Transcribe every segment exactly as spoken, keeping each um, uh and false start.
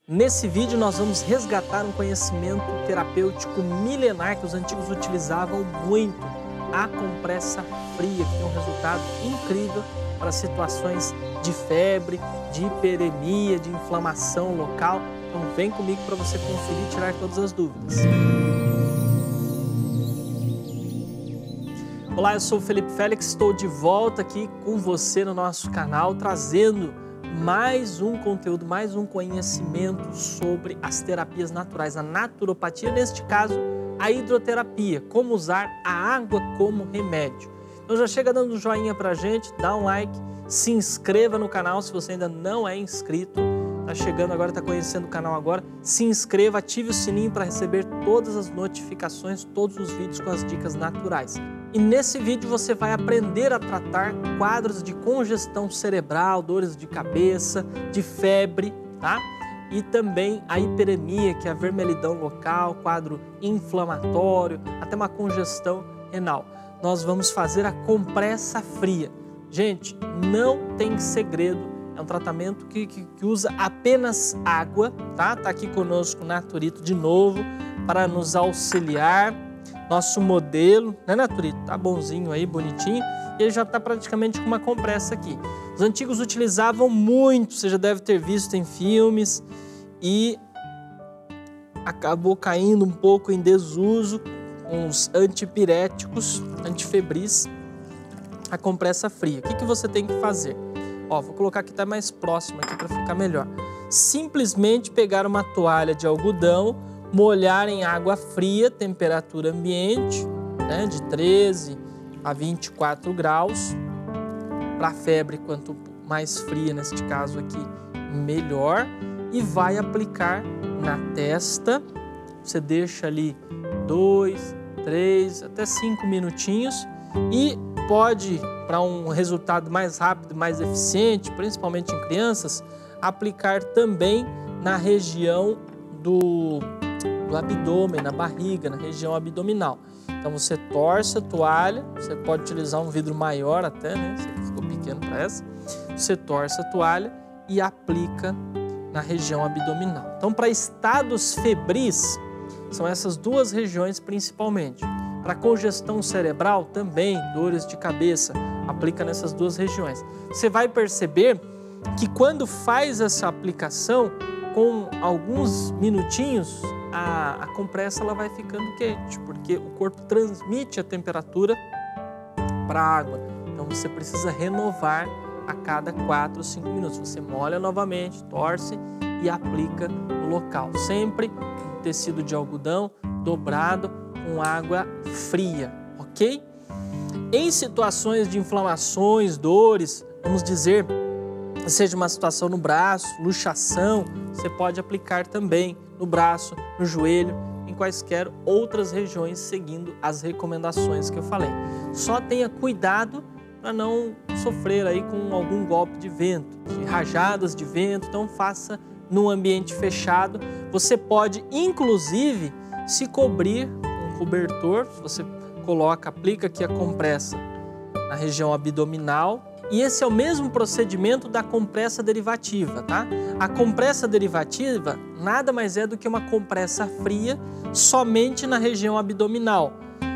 Nesse vídeo nós vamos resgatar um conhecimento terapêutico milenar que os antigos utilizavam muito, a compressa fria, que tem um resultado incrível para situações de febre, de hiperemia, de inflamação local. Então vem comigo para você conferir e tirar todas as dúvidas. Olá, eu sou o Felipe Félix, estou de volta aqui com você no nosso canal, trazendo mais um conteúdo, mais um conhecimento sobre as terapias naturais, a naturopatia, neste caso a hidroterapia, como usar a água como remédio. Então já chega dando um joinha pra gente, dá um like, se inscreva no canal se você ainda não é inscrito, tá chegando agora, tá conhecendo o canal agora, se inscreva, ative o sininho para receber todas as notificações, todos os vídeos com as dicas naturais. E nesse vídeo você vai aprender a tratar quadros de congestão cerebral, dores de cabeça, de febre, tá? E também a hiperemia, que é a vermelhidão local, quadro inflamatório, até uma congestão renal. Nós vamos fazer a compressa fria. Gente, não tem segredo, é um tratamento que, que, que usa apenas água, tá? Tá aqui conosco o Naturito de novo para nos auxiliar. Nosso modelo, né, Naturito? Tá bonzinho aí, bonitinho. E ele já tá praticamente com uma compressa aqui. Os antigos utilizavam muito, você já deve ter visto em filmes, e acabou caindo um pouco em desuso com os antipiréticos, antifebris, a compressa fria. O que, que você tem que fazer? Ó, vou colocar aqui, tá mais próximo aqui para ficar melhor. Simplesmente pegar uma toalha de algodão, molhar em água fria, temperatura ambiente, né, de treze a vinte e quatro graus. Para febre, quanto mais fria, neste caso aqui, melhor. E vai aplicar na testa. Você deixa ali dois, três, até cinco minutinhos. E pode, para um resultado mais rápido, mais eficiente, principalmente em crianças, aplicar também na região do do abdômen, na barriga, na região abdominal. Então você torce a toalha, você pode utilizar um vidro maior até, né? Você ficou pequeno para essa. Você torce a toalha e aplica na região abdominal. Então, para estados febris, são essas duas regiões principalmente. Para congestão cerebral também, dores de cabeça, aplica nessas duas regiões. Você vai perceber que quando faz essa aplicação, com alguns minutinhos, a, a compressa ela vai ficando quente, porque o corpo transmite a temperatura para a água. Então você precisa renovar a cada quatro, cinco minutos. Você molha novamente, torce e aplica no local. Sempre um tecido de algodão dobrado com água fria, ok? Em situações de inflamações, dores, vamos dizer, seja uma situação no braço, luxação, você pode aplicar também no braço, no joelho, em quaisquer outras regiões, seguindo as recomendações que eu falei. Só tenha cuidado para não sofrer aí com algum golpe de vento, de rajadas de vento, então faça num ambiente fechado. Você pode, inclusive, se cobrir com um cobertor, você coloca, aplica aqui a compressa na região abdominal. E esse é o mesmo procedimento da compressa derivativa, tá? A compressa derivativa nada mais é do que uma compressa fria somente na região abdominal.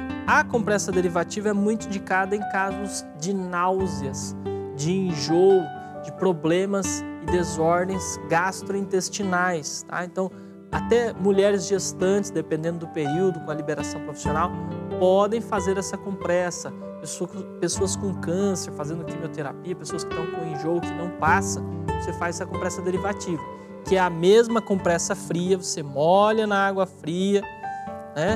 A compressa derivativa é muito indicada em casos de náuseas, de enjoo, de problemas e desordens gastrointestinais, tá? Então, até mulheres gestantes, dependendo do período, com a liberação profissional, podem fazer essa compressa. Pessoas com câncer fazendo quimioterapia, pessoas que estão com enjoo que não passa, você faz essa compressa derivativa, que é a mesma compressa fria, você molha na água fria, né?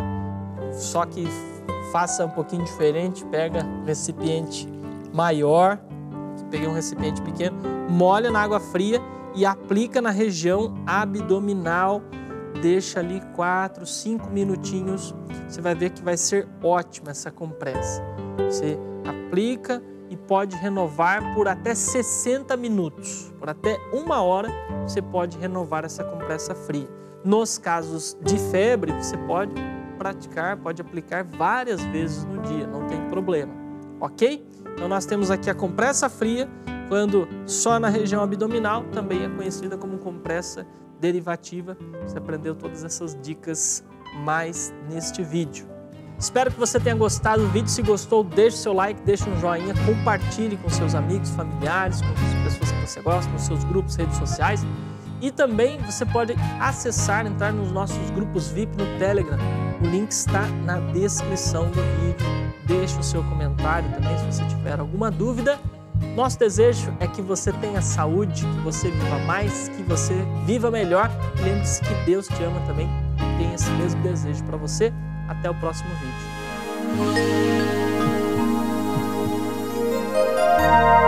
Só que faça um pouquinho diferente, pega um recipiente maior, peguei um recipiente pequeno, molha na água fria e aplica na região abdominal, deixa ali quatro, cinco minutinhos, você vai ver que vai ser ótima essa compressa. Você aplica e pode renovar por até sessenta minutos, por até uma hora você pode renovar essa compressa fria. Nos casos de febre, você pode praticar, pode aplicar várias vezes no dia, não tem problema, ok? Então nós temos aqui a compressa fria, quando só na região abdominal, também é conhecida como compressa derivativa. Você aprendeu todas essas dicas mais neste vídeo. Espero que você tenha gostado do vídeo. Se gostou, deixe seu like, deixe um joinha, compartilhe com seus amigos, familiares, com as pessoas que você gosta, nos seus grupos, redes sociais. E também você pode acessar, entrar nos nossos grupos V I P no Telegram. O link está na descrição do vídeo. Deixe o seu comentário também se você tiver alguma dúvida. Nosso desejo é que você tenha saúde, que você viva mais, que você viva melhor. Lembre-se que Deus te ama também e tem esse mesmo desejo para você. Até o próximo vídeo.